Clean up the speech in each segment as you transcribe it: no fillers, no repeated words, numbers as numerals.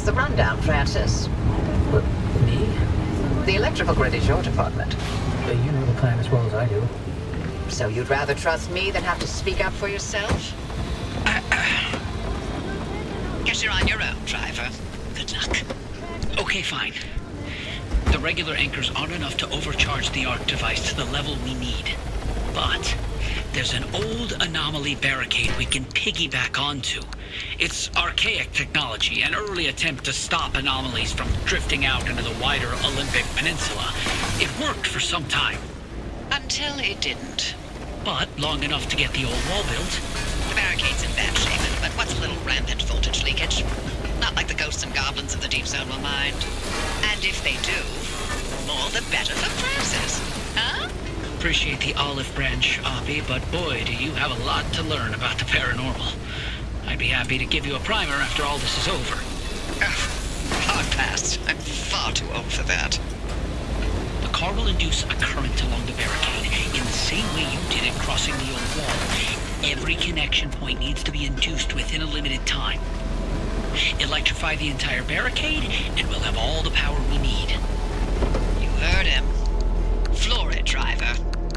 the rundown, Francis? What, me? The electrical grid is your department. You know the plan as well as I do. So you'd rather trust me than have to speak up for yourself? Guess you're on your own, driver. Good luck. Okay, fine. The regular anchors aren't enough to overcharge the ARC device to the level we need. But there's an old anomaly barricade we can piggyback onto. It's archaic technology, an early attempt to stop anomalies from drifting out into the wider Olympic Peninsula. It worked for some time. Until it didn't. But long enough to get the old wall built. The barricade's in bad shape, but what's a little rampant voltage leakage? Not like the ghosts and goblins of the Deep Zone will mind. And if they do, more the better for Francis. Huh? Appreciate the olive branch, Oppie, but boy, do you have a lot to learn about the paranormal. I'd be happy to give you a primer after all this is over. Hard pass. I'm far too old for that. The car will induce a current along the barricade in the same way you did it crossing the old wall. Every connection point needs to be induced within a limited time. Electrify the entire barricade, and we'll have all the power we need. You heard him. Floor it, driver.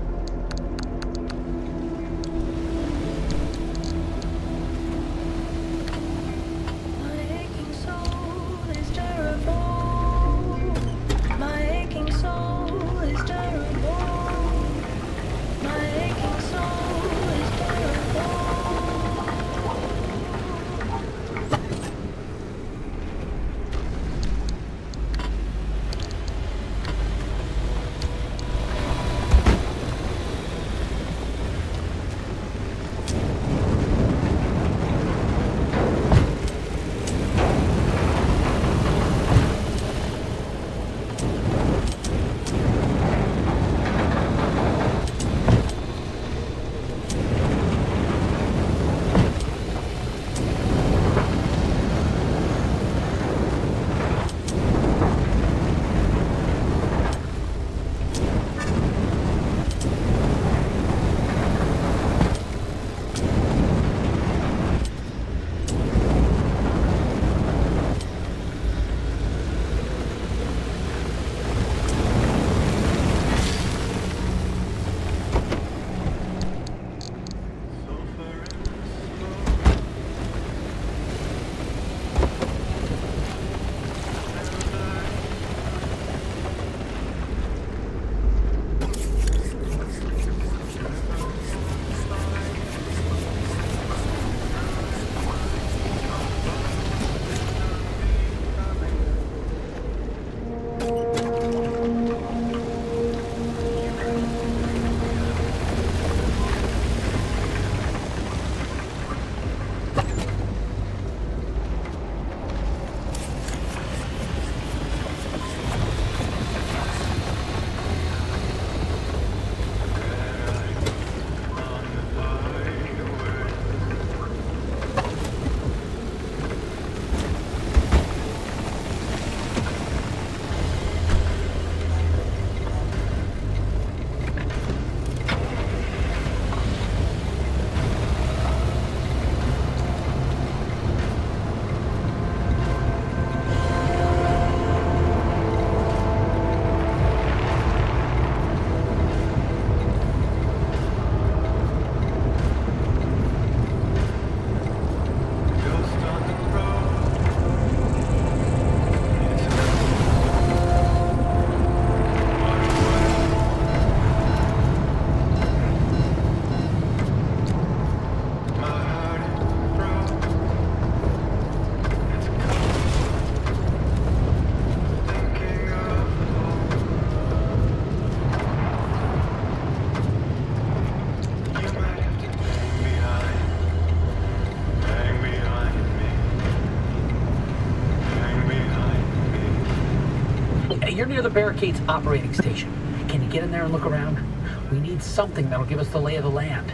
You're near the barricade's operating station. Can you get in there and look around? We need something that'll give us the lay of the land.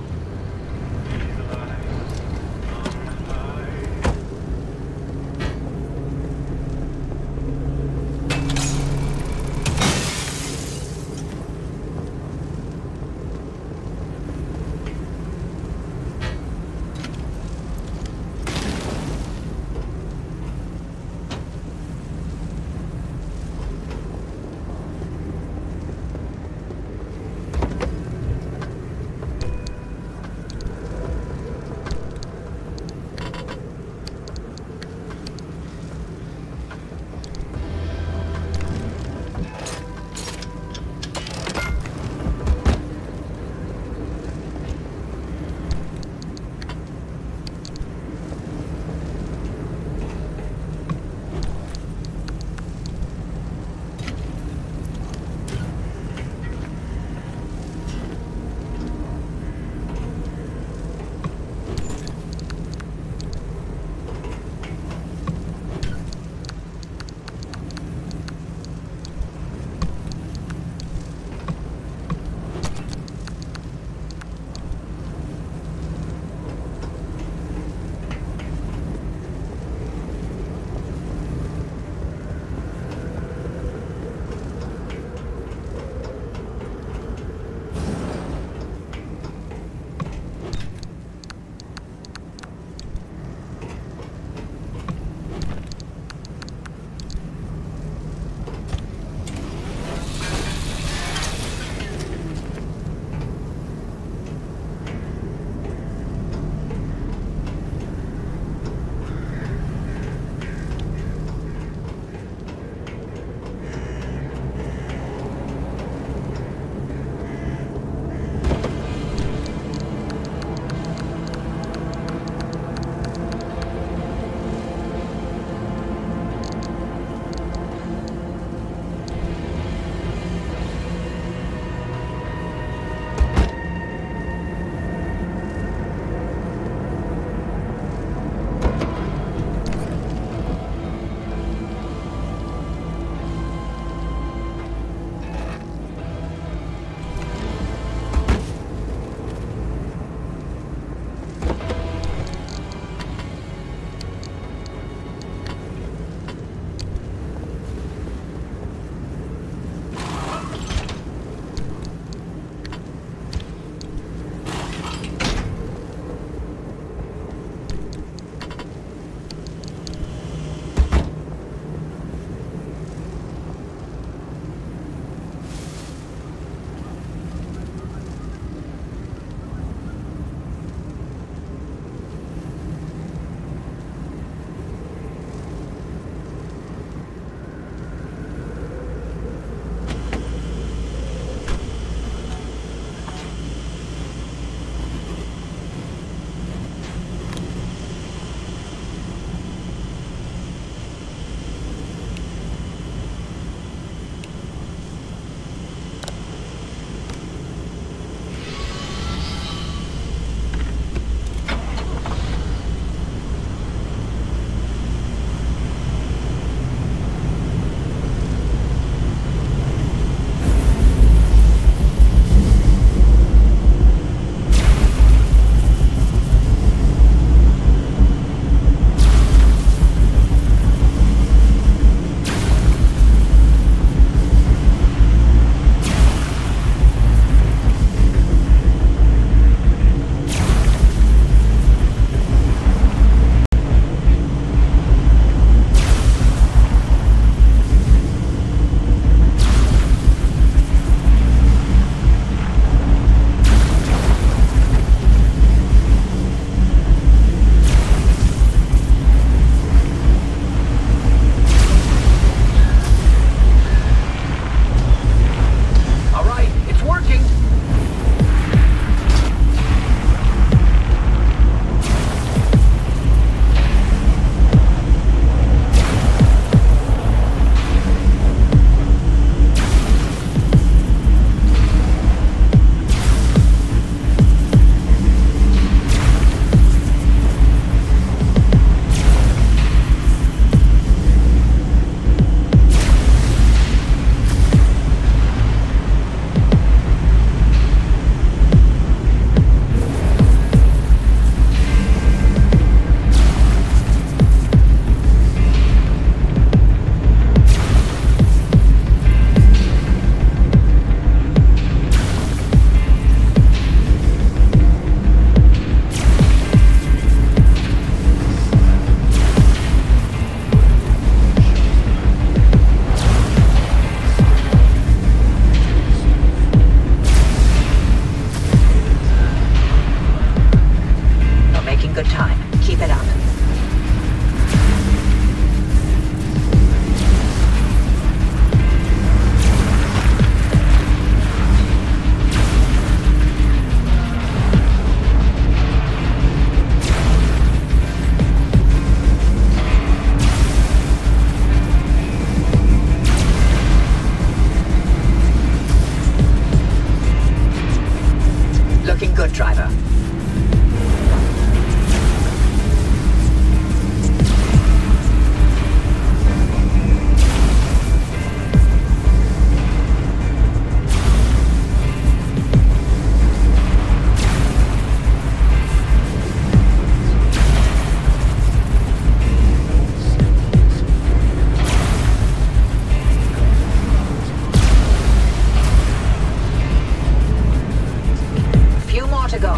looking good, driver. Few more to go.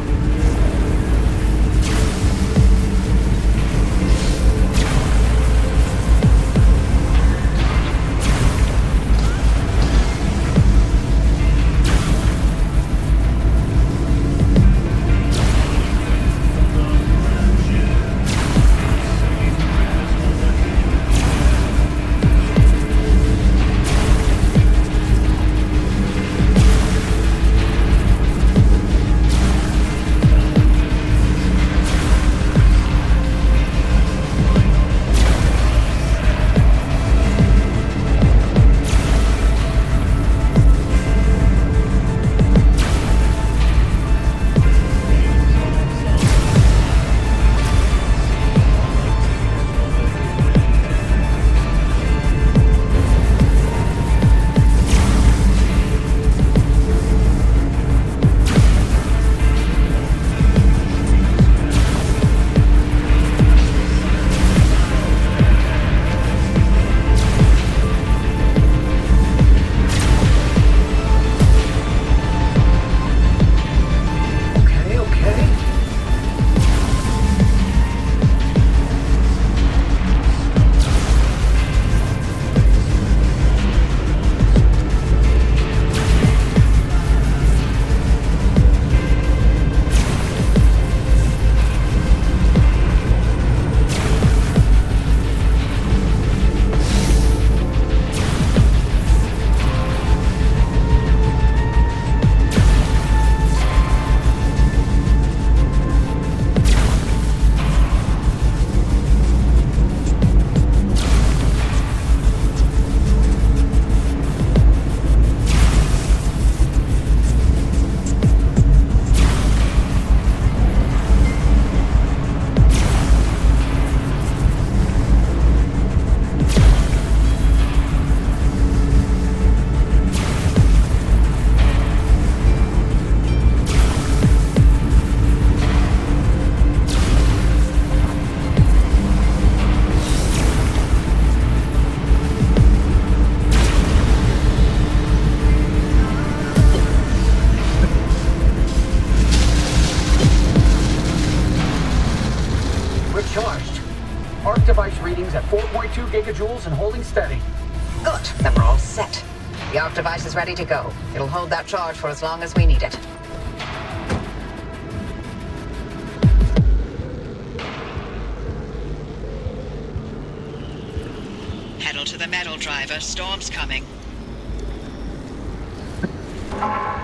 Arc device readings at 4.2 gigajoules and holding steady. Good, then we're all set. The arc device is ready to go. It'll hold that charge for as long as we need it. Pedal to the metal, driver. Storm's coming.